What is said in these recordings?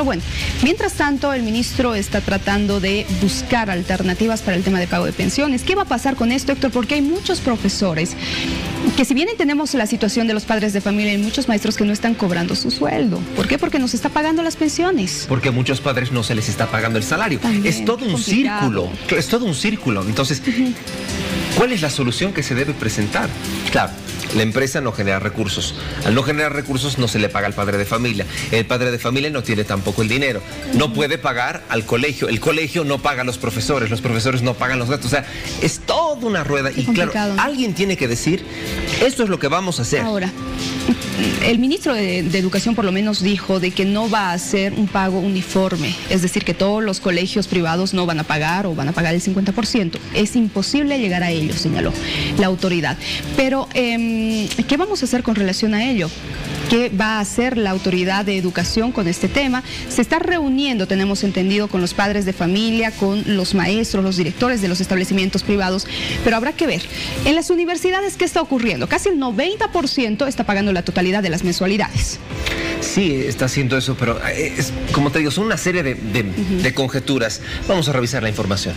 Pero bueno, mientras tanto, el ministro está tratando de buscar alternativas para el tema de pago de pensiones. ¿Qué va a pasar con esto, Héctor? Porque hay muchos profesores que, si bien entendemos la situación de los padres de familia, hay muchos maestros que no están cobrando su sueldo. ¿Por qué? Porque no se está pagando las pensiones. Porque a muchos padres no se les está pagando el salario. También, es todo un círculo. Es todo un círculo. Entonces, ¿cuál es la solución que se debe presentar? Claro, la empresa no genera recursos. Al no generar recursos no se le paga al padre de familia. El padre de familia no tiene tampoco el dinero. No puede pagar al colegio. El colegio no paga a los profesores no pagan los gastos. O sea, es toda una rueda. Y claro, alguien tiene que decir, esto es lo que vamos a hacer. Ahora, el ministro de Educación por lo menos dijo de que no va a hacer un pago uniforme. Es decir, que todos los colegios privados no van a pagar o van a pagar el 50%. Es imposible llegar a ello, señaló la autoridad. Pero, ¿qué vamos a hacer con relación a ello? ¿Qué va a hacer la autoridad de educación con este tema? Se está reuniendo, tenemos entendido, con los padres de familia, con los maestros, los directores de los establecimientos privados, pero habrá que ver. En las universidades, ¿qué está ocurriendo? Casi el 90% está pagando la totalidad de las mensualidades. Sí, está haciendo eso, pero es, como te digo, son una serie de conjeturas. Vamos a revisar la información.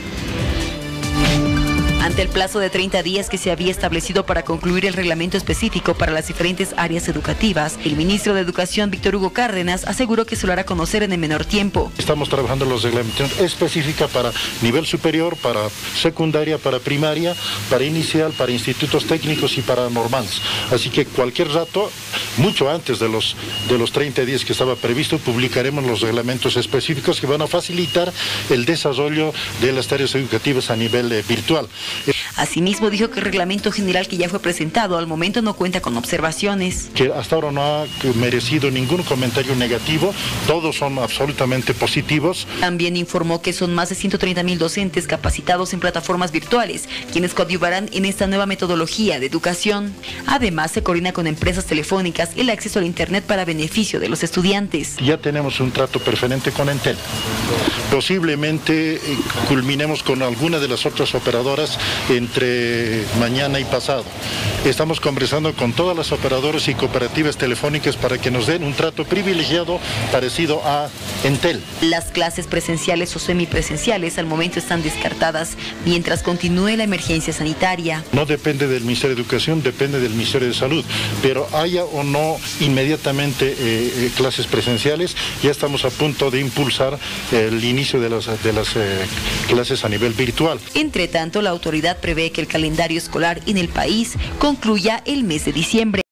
Ante el plazo de 30 días que se había establecido para concluir el reglamento específico para las diferentes áreas educativas, el ministro de Educación, Víctor Hugo Cárdenas, aseguró que se lo hará conocer en el menor tiempo. Estamos trabajando los reglamentos específicos para nivel superior, para secundaria, para primaria, para inicial, para institutos técnicos y para normales. Así que cualquier rato, mucho antes de los 30 días que estaba previsto, publicaremos los reglamentos específicos que van a facilitar el desarrollo de las tareas educativas a nivel virtual. Asimismo, dijo que el reglamento general que ya fue presentado al momento no cuenta con observaciones. Que hasta ahora no ha merecido ningún comentario negativo, todos son absolutamente positivos. También informó que son más de 130,000 docentes capacitados en plataformas virtuales, quienes coadyuvarán en esta nueva metodología de educación. Además, se coordina con empresas telefónicas el acceso al Internet para beneficio de los estudiantes. Ya tenemos un trato preferente con Entel. Posiblemente culminemos con alguna de las otras operadoras entre mañana y pasado. Estamos conversando con todas las operadoras y cooperativas telefónicas para que nos den un trato privilegiado parecido a Entel. Las clases presenciales o semipresenciales al momento están descartadas mientras continúe la emergencia sanitaria. No depende del Ministerio de Educación, depende del Ministerio de Salud, pero haya o no inmediatamente clases presenciales, ya estamos a punto de impulsar el inicio de las clases a nivel virtual. Entre tanto, la autoridad prevé que el calendario escolar en el país concluya el mes de diciembre.